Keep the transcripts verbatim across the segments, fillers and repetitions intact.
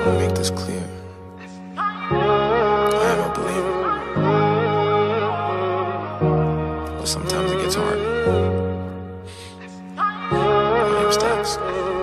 want to make this clear. I am a believer. But sometimes it gets hard. My name's Dax.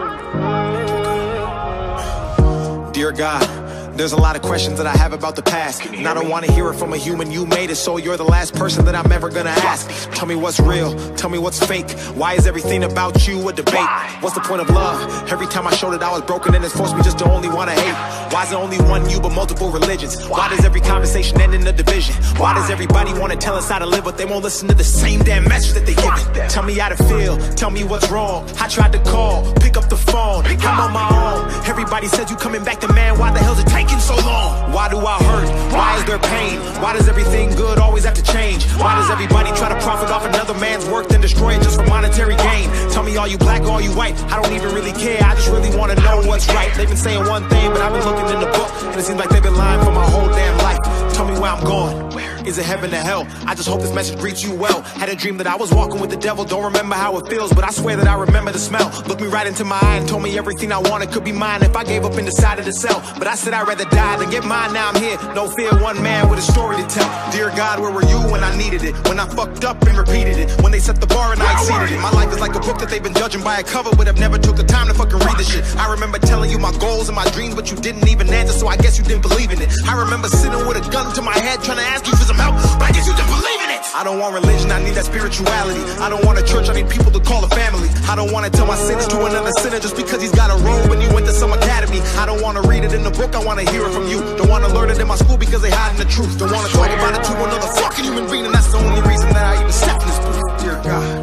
Dear God, there's a lot of questions that I have about the past, and I don't want to hear it from a human. You made it, so you're the last person that I'm ever gonna ask. Tell me what's real, tell me what's fake. Why is everything about you a debate? What's the point of love? Every time I showed it I was broken, and it's forced me just to only want to hate. Why is it only one you but multiple religions? Why does every conversation end in a division? Why does everybody want to tell us how to live, but they won't listen to the same damn message that they give it? Tell me how to feel, tell me what's wrong. I tried to call, pick up the phone, I'm on my own. Everybody says you coming back to man, why the hell's it taking so long? Why do I hurt? Why is there pain? Why does everything good always have to change? Why does everybody try to profit off another man's work, then destroy it just for monetary gain? Tell me, are you black or are you white? I don't even really care, I just really want to know what's right. They've been saying one thing, but I've been looking in the book, and it seems like they've been lying for my whole damn life. Tell me where I'm going. Is it heaven or hell? I just hope this message greets you well. Had a dream that I was walking with the devil. Don't remember how it feels, but I swear that I remember the smell. Looked me right into my eye and told me everything I wanted could be mine if I gave up and decided to sell. But I said I'd rather die than get mine. Now I'm here, no fear, one man with a story to tell. Dear God, where were you when I needed it? When I fucked up and repeated it? When they set the bar and I exceeded it? My life is like a book that they've been judging by a cover, but I've never took the time to fucking read this shit. I remember telling you my goals and my dreams, but you didn't even answer, so I guess you didn't believe in it. I remember sitting with a gun to my head trying to ask you for some help, but I guess you didn't believe in it. I don't want religion, I need that spirituality. I don't want a church, I need people to call a family. I don't want to tell my sins to another sinner just because he's got a robe and you went to some academy. I don't want to read it in the book, I want to hear it from you. Don't want to learn it in my school because they hiding the truth. Don't want to talk about it to another fucking human being, and that's the only reason that I even step in this booth. Dear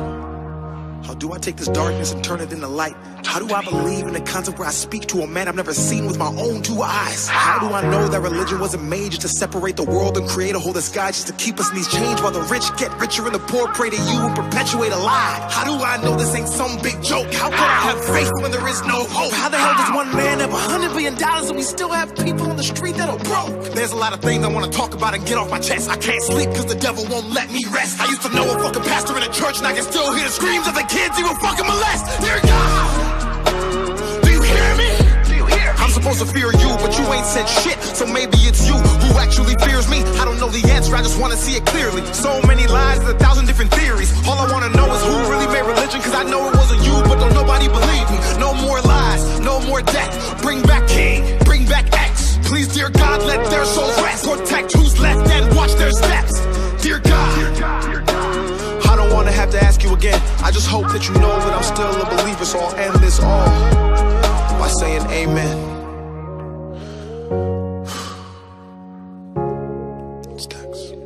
God, how do I take this darkness and turn it into light? How do I believe in a concept where I speak to a man I've never seen with my own two eyes? How do I know that religion wasn't made just to separate the world and create a hole that's God just to keep us in these chains while the rich get richer and the poor pray to you and perpetuate a lie? How do I know this ain't some big joke? How can I have faith when there is no hope? How the hell does one man have a hundred billion dollars and we still have people on the street that are broke? There's a lot of things I want to talk about and get off my chest. I can't sleep because the devil won't let me rest. I used to know a fucking pastor in a church and I can still hear the screams of the kids he will fucking molest. Dear God, I'm supposed to fear you, but you ain't said shit, so maybe it's you who actually fears me. I don't know the answer, I just want to see it clearly. So many lies, a thousand different theories. All I want to know is who really made religion, cause I know it wasn't you, but don't nobody believe me. No more lies, no more death. Bring back King, bring back X. Please, dear God, let their souls rest. Protect who's left and watch their steps. Dear God, I don't want to have to ask you again. I just hope that you know that I'm still a believer, so I'll end this all by saying amen. It's Dax.